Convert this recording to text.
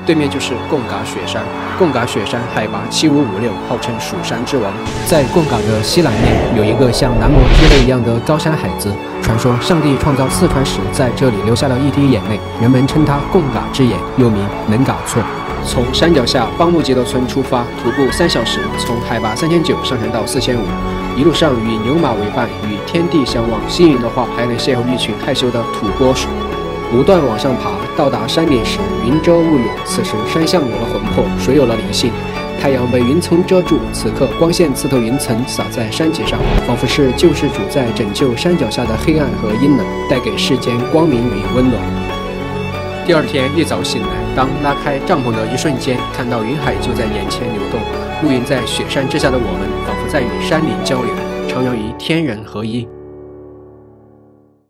对面就是贡嘎雪山。贡嘎雪山海拔7556，号称蜀山之王。在贡嘎的西南面有一个像男模之泪一样的高山海子，传说上帝创造四川时在这里流下了一滴眼泪，人们称它贡嘎之眼，又名能嘎措。从山脚下邦木节斗村出发，徒步3小时，从海拔3900上升到4500。一路上与牛马为伴，与天地相望。幸运的话，还能邂逅一群害羞的土拨鼠。不断往上爬，到达山顶时，云遮雾涌。此时山象有了魂魄，水有了灵性。太阳被云层遮住，此刻光线刺透云层，洒在山脊上，仿佛是救世主在拯救山脚下的黑暗和阴冷，带给世间光明与温暖。第二天一早醒来，当拉开帐篷的一瞬间，看到云海就在眼前流动。沐浴在雪山之下的我们，仿佛在与山林交流，徜徉于天人合一。